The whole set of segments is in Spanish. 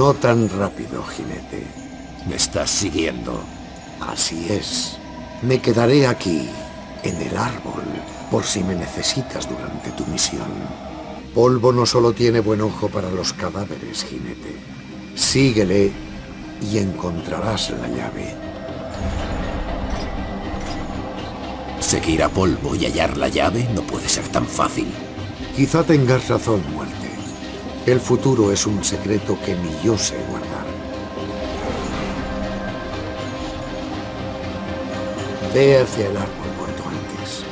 No tan rápido, jinete. ¿Me estás siguiendo? Así es. Me quedaré aquí, en el árbol, por si me necesitas durante tu misión. Polvo no solo tiene buen ojo para los cadáveres, jinete. Síguele y encontrarás la llave. Seguir a Polvo y hallar la llave no puede ser tan fácil. Quizá tengas razón, muerte. El futuro es un secreto que ni yo sé guardar. Ve hacia el árbol cuanto antes.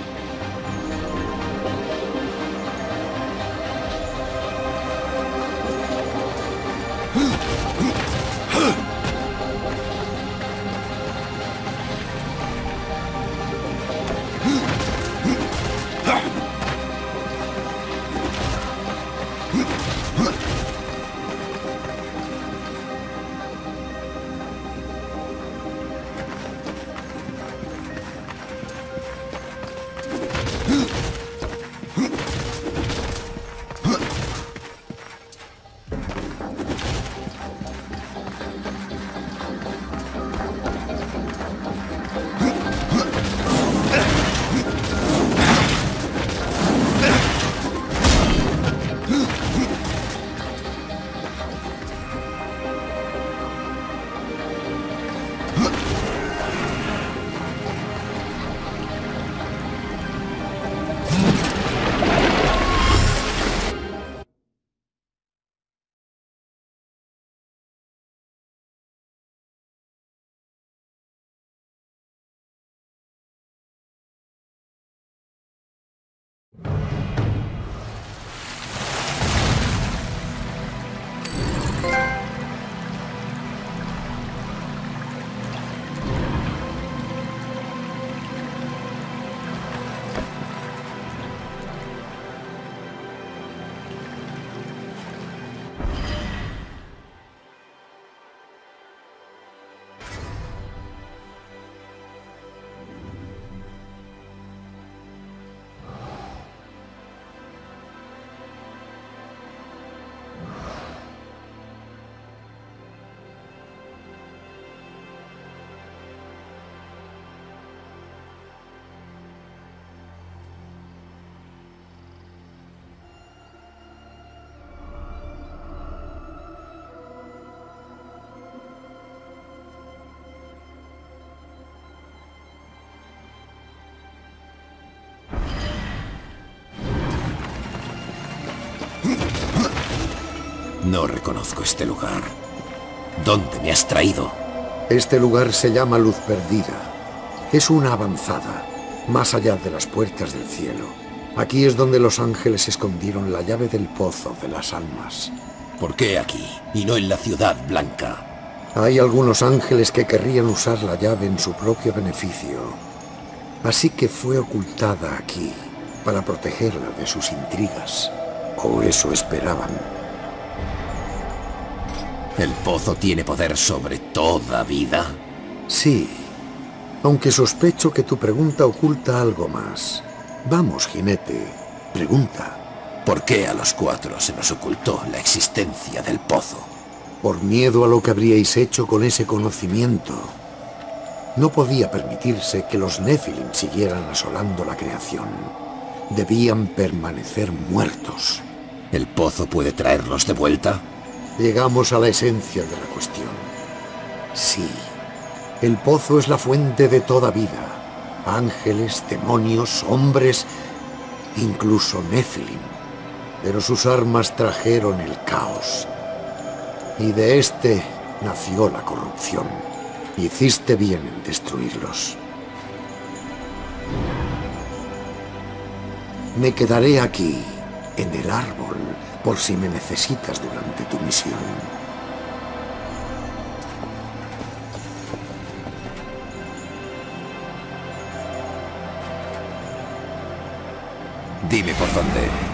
No reconozco este lugar. ¿Dónde me has traído? Este lugar se llama Luz Perdida. Es una avanzada, más allá de las puertas del cielo. Aquí es donde los ángeles escondieron la llave del pozo de las almas. ¿Por qué aquí y no en la Ciudad Blanca? Hay algunos ángeles que querrían usar la llave en su propio beneficio. Así que fue ocultada aquí, para protegerla de sus intrigas. O eso esperaban. ¿El pozo tiene poder sobre toda vida? Sí, aunque sospecho que tu pregunta oculta algo más. Vamos, jinete, pregunta. ¿Por qué a los cuatro se nos ocultó la existencia del pozo? Por miedo a lo que habríais hecho con ese conocimiento. No podía permitirse que los Nephilim siguieran asolando la creación. Debían permanecer muertos. ¿El pozo puede traerlos de vuelta? Llegamos a la esencia de la cuestión. Sí, el pozo es la fuente de toda vida. Ángeles, demonios, hombres, incluso Nephilim. Pero sus armas trajeron el caos. Y de este nació la corrupción. Hiciste bien en destruirlos. Me quedaré aquí, en el árbol, por si me necesitas durante tu misión. Dime por dónde.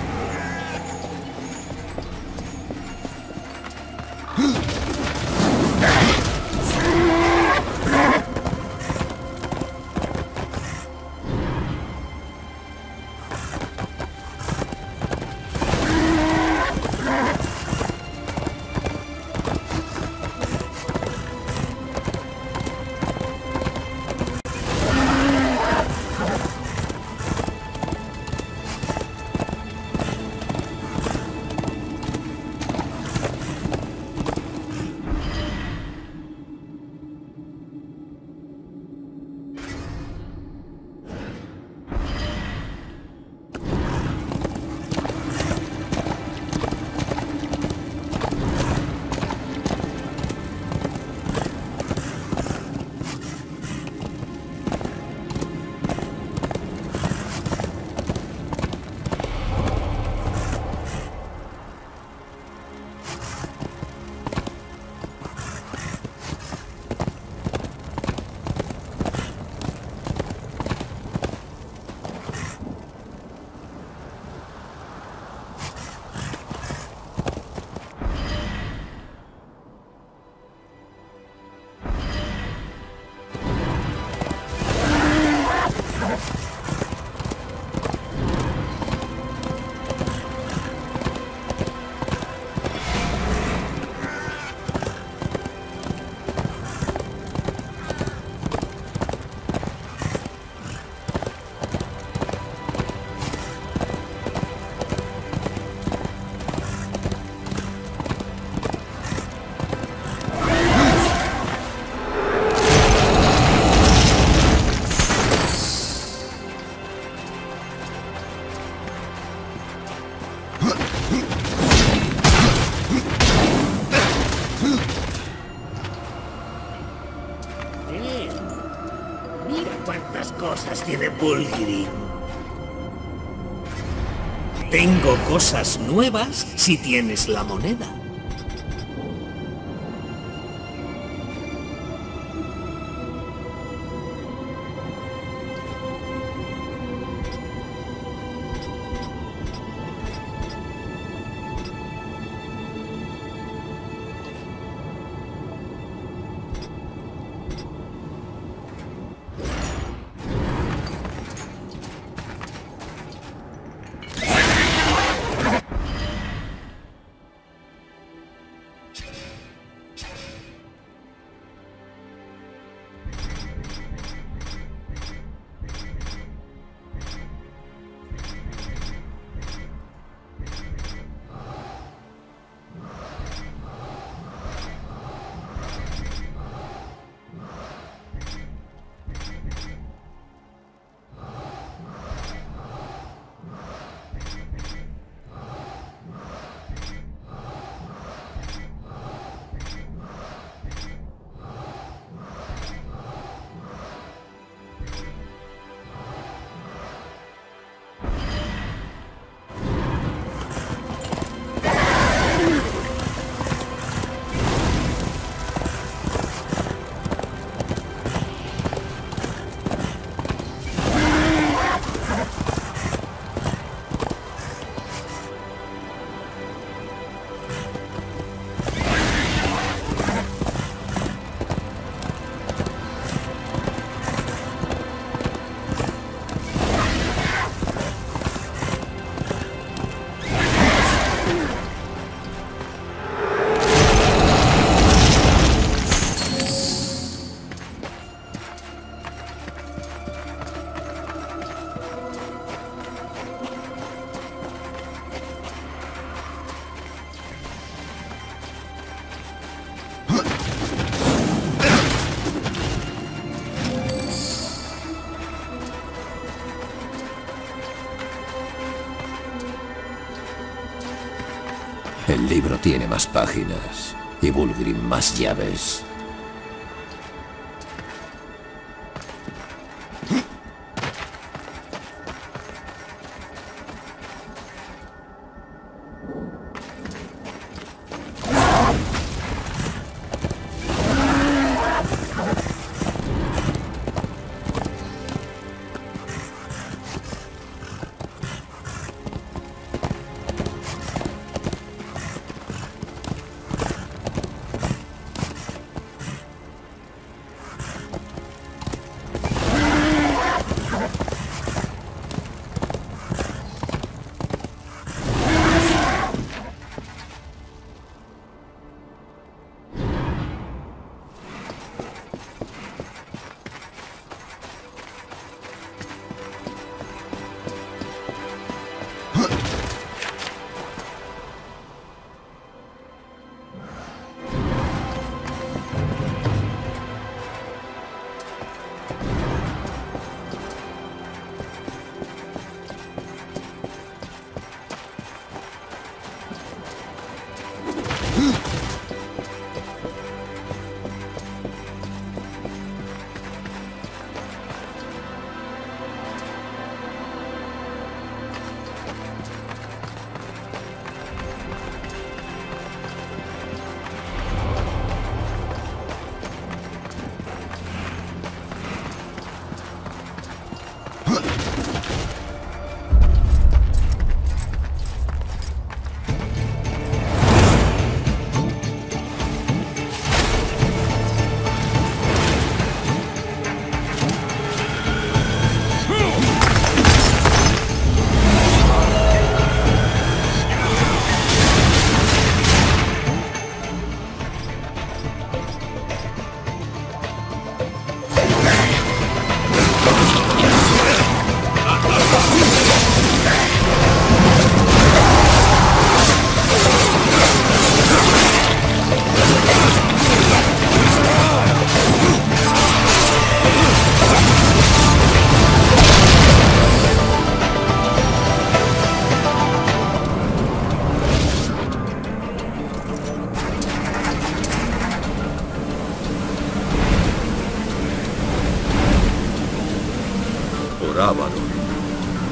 especie de Bulgrim. Tengo cosas nuevas si tienes la moneda. El libro tiene más páginas y Bulgrim más llaves.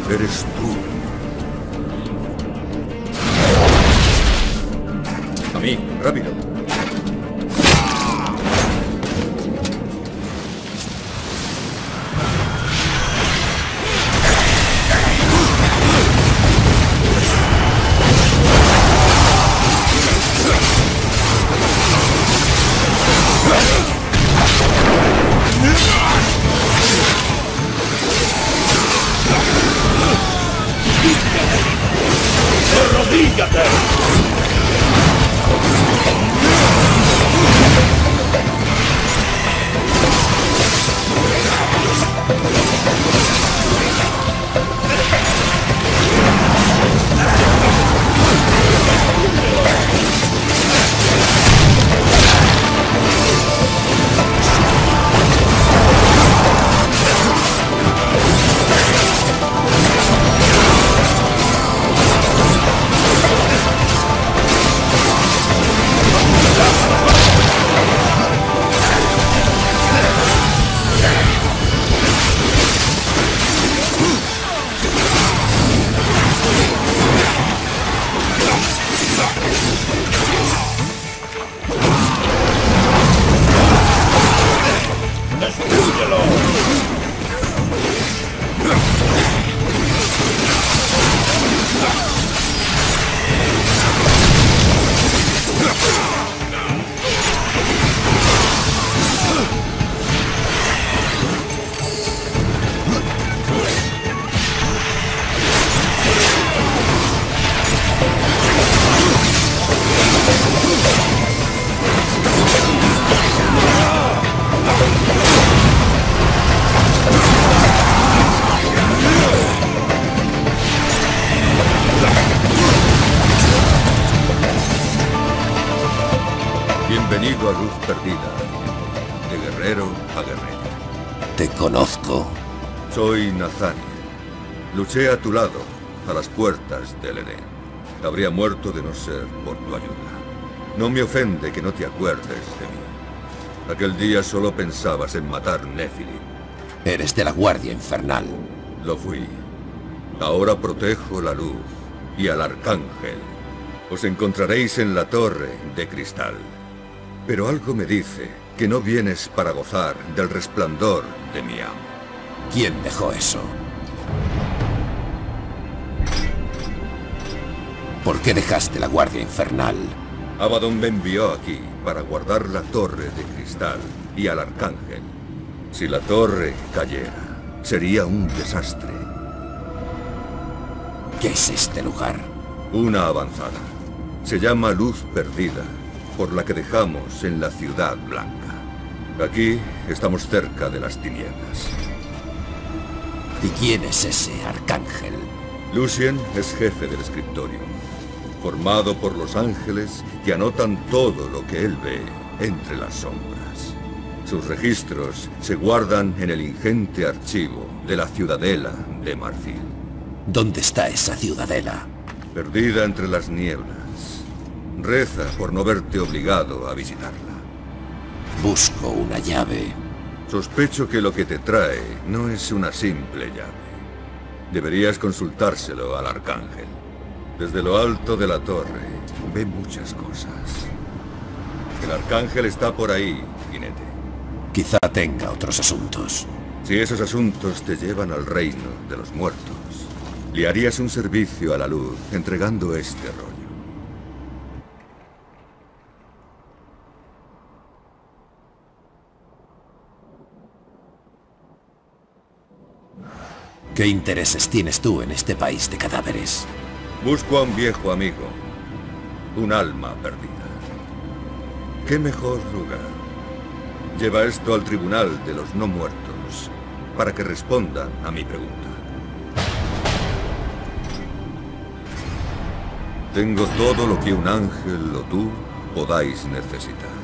Eres tú. A mí, rápido. Bienvenido a Luz Perdida, de guerrero a guerrero. Te conozco. Soy Nathaniel. Luché a tu lado, a las puertas del Edén. Habría muerto de no ser por tu ayuda. No me ofende que no te acuerdes de mí. Aquel día solo pensabas en matar Nephilim. Eres de la Guardia Infernal. Lo fui. Ahora protejo la luz y al Arcángel. Os encontraréis en la Torre de Cristal. Pero algo me dice que no vienes para gozar del resplandor de mi amo. ¿Quién dejó eso? ¿Por qué dejaste la Guardia Infernal? Abaddon me envió aquí para guardar la Torre de Cristal y al Arcángel. Si la torre cayera, sería un desastre. ¿Qué es este lugar? Una avanzada. Se llama Luz Perdida, por la que dejamos en la Ciudad Blanca. Aquí estamos cerca de las tinieblas. ¿Y quién es ese Arcángel? Lucien es jefe del Scriptorium, formado por los ángeles que anotan todo lo que él ve entre las sombras. Sus registros se guardan en el ingente archivo de la Ciudadela de Marfil. ¿Dónde está esa ciudadela? Perdida entre las nieblas. Reza por no verte obligado a visitarla. Busco una llave. Sospecho que lo que te trae no es una simple llave. Deberías consultárselo al Arcángel. Desde lo alto de la torre ve muchas cosas. El Arcángel está por ahí, jinete. Quizá tenga otros asuntos. Si esos asuntos te llevan al reino de los muertos, le harías un servicio a la luz entregando este rollo. ¿Qué intereses tienes tú en este país de cadáveres? Busco a un viejo amigo, un alma perdida. ¿Qué mejor lugar? Lleva esto al tribunal de los no muertos, para que respondan a mi pregunta. Tengo todo lo que un ángel o tú podáis necesitar.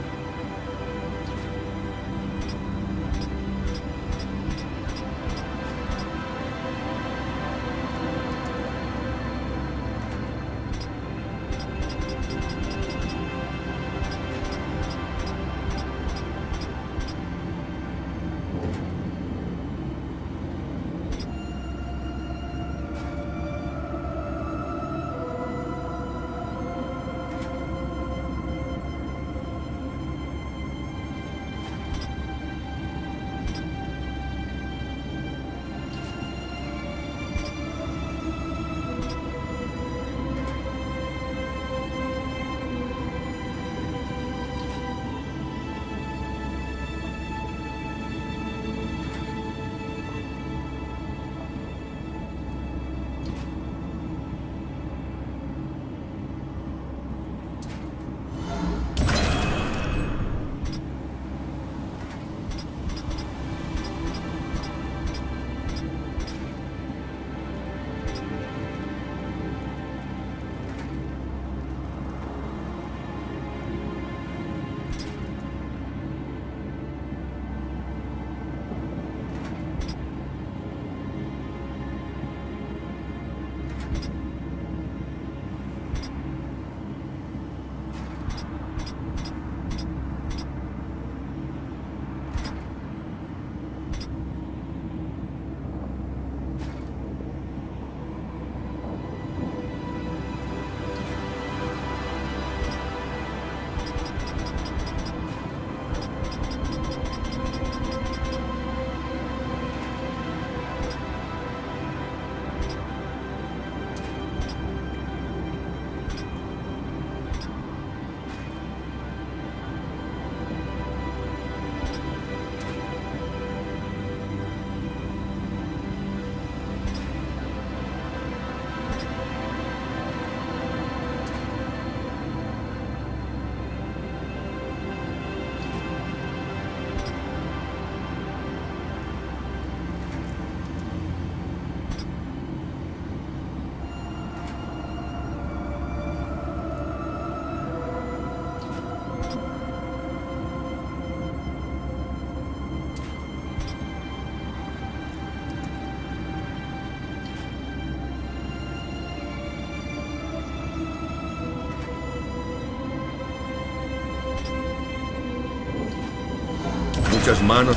muchas manos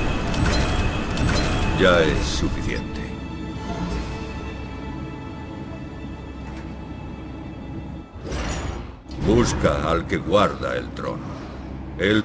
ya es suficiente. Busca al que guarda el trono. Él...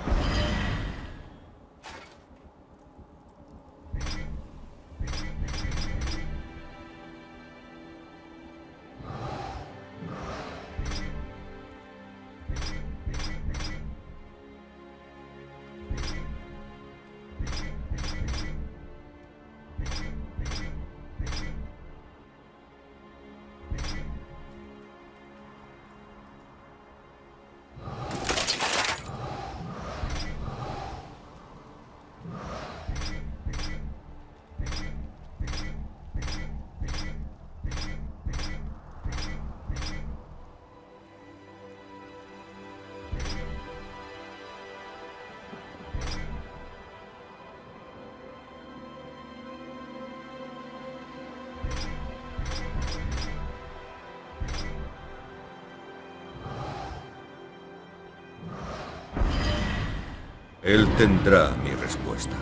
Él tendrá mi respuesta.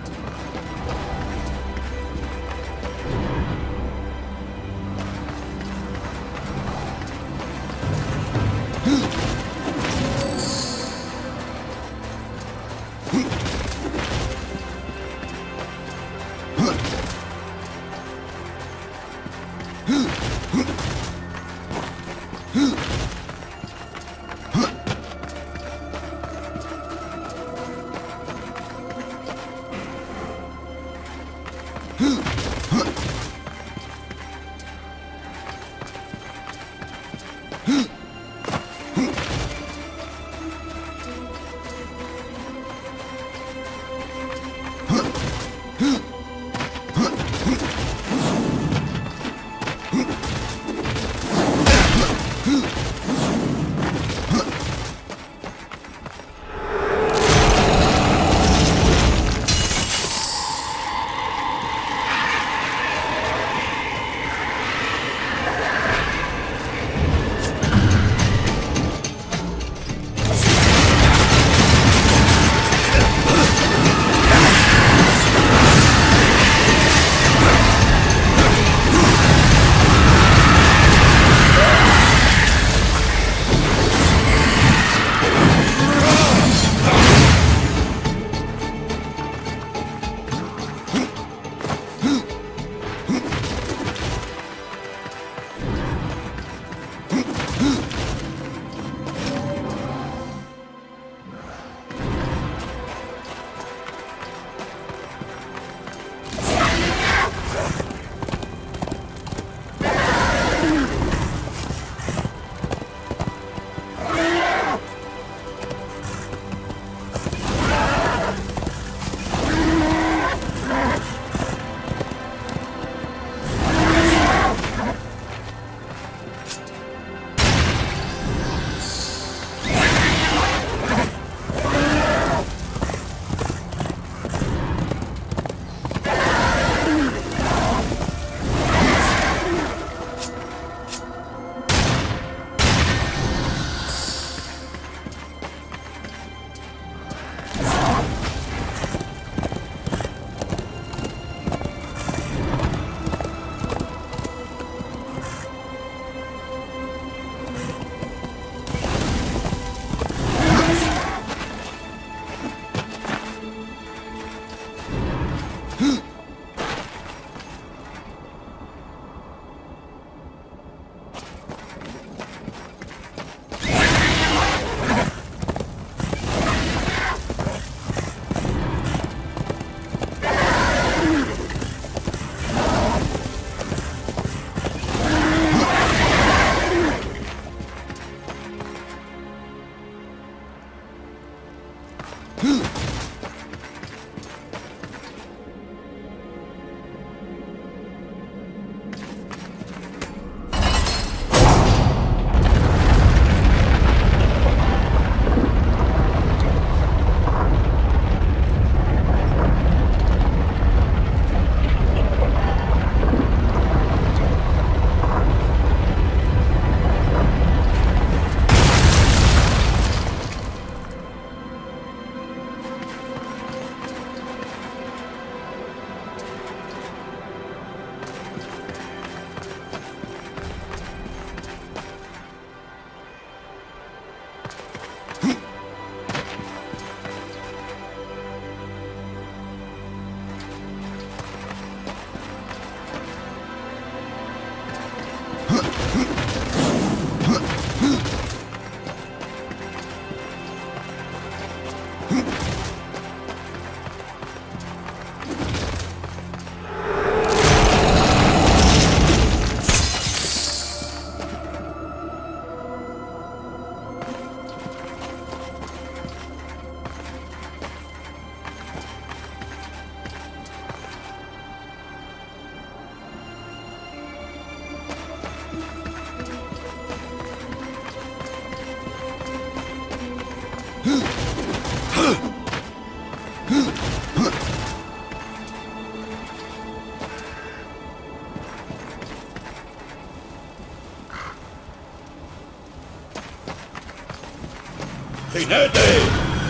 ¡Jinete!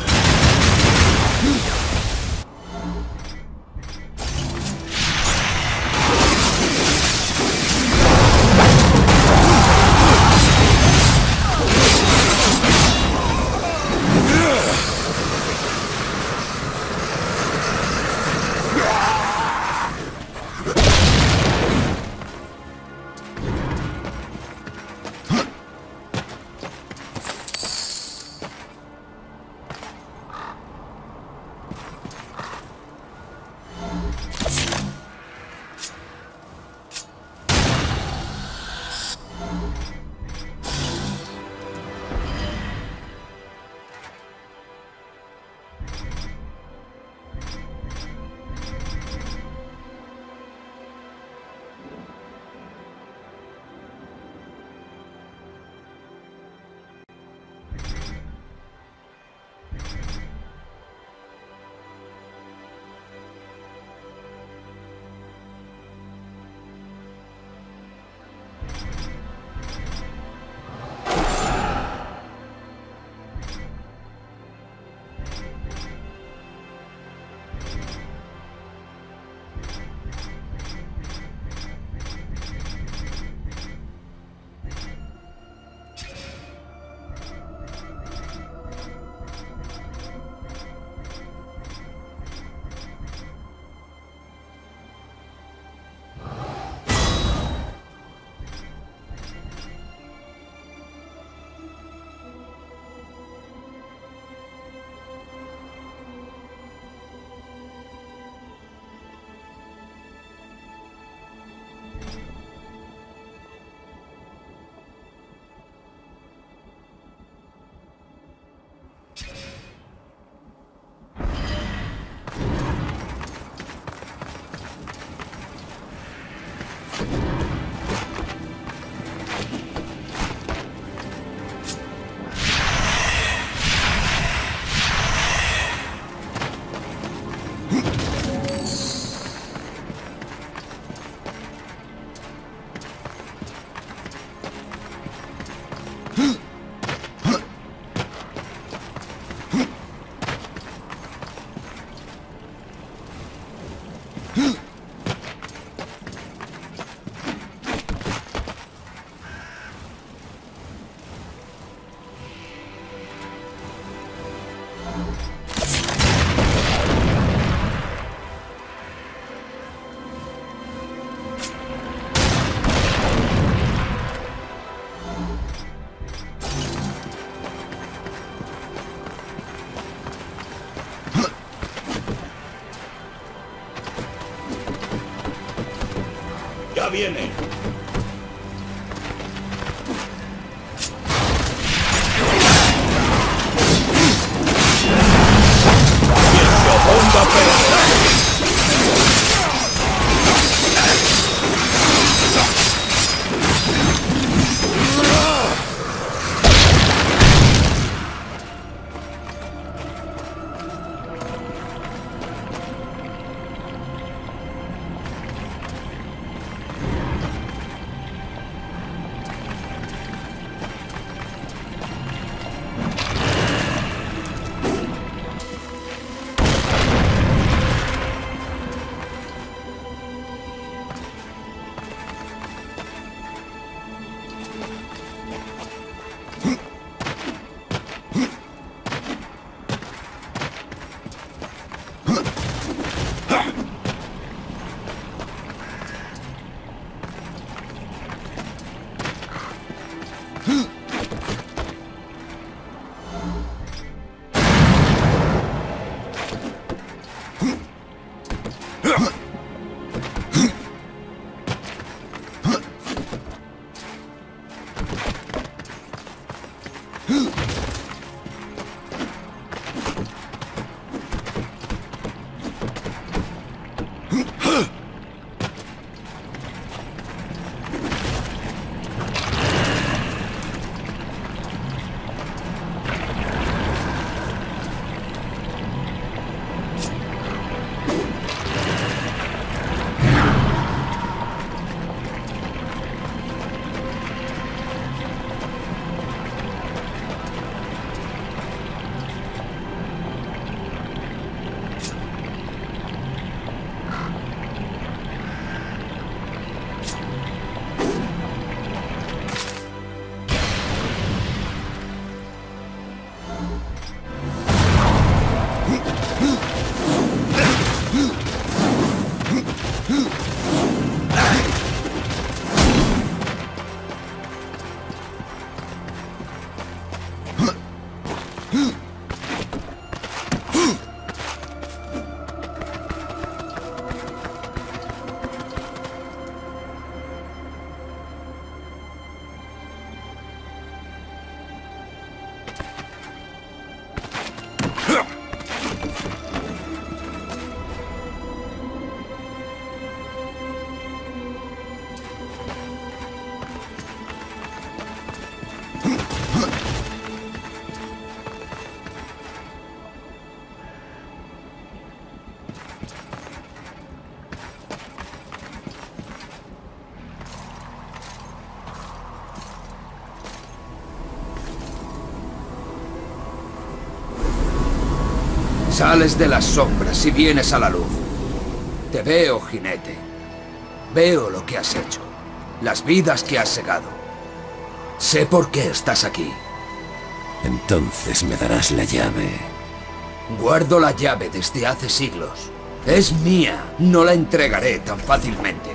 ¡Ya viene! ¡Quien se oponga perecerá! Sales de las sombras y vienes a la luz. Te veo, jinete. Veo lo que has hecho. Las vidas que has segado. Sé por qué estás aquí. Entonces me darás la llave. Guardo la llave desde hace siglos. Es mía. No la entregaré tan fácilmente.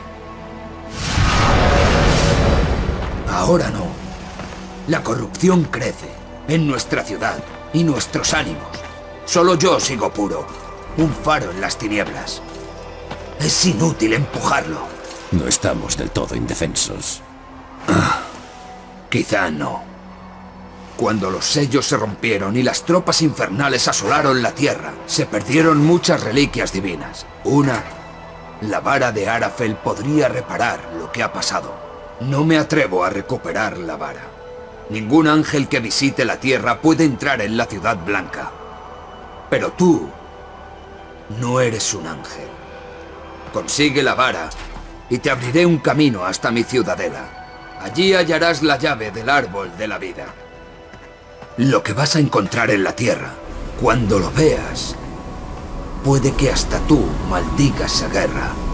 Ahora no. La corrupción crece en nuestra ciudad y nuestros ánimos. Solo yo sigo puro. Un faro en las tinieblas. Es inútil empujarlo. No estamos del todo indefensos. Quizá no. Cuando los sellos se rompieron y las tropas infernales asolaron la tierra, se perdieron muchas reliquias divinas. Una, la vara de Arafel, podría reparar lo que ha pasado. No me atrevo a recuperar la vara. Ningún ángel que visite la tierra puede entrar en la Ciudad Blanca. Pero tú no eres un ángel. Consigue la vara y te abriré un camino hasta mi ciudadela. Allí hallarás la llave del árbol de la vida. Lo que vas a encontrar en la tierra, cuando lo veas, puede que hasta tú maldigas esa guerra.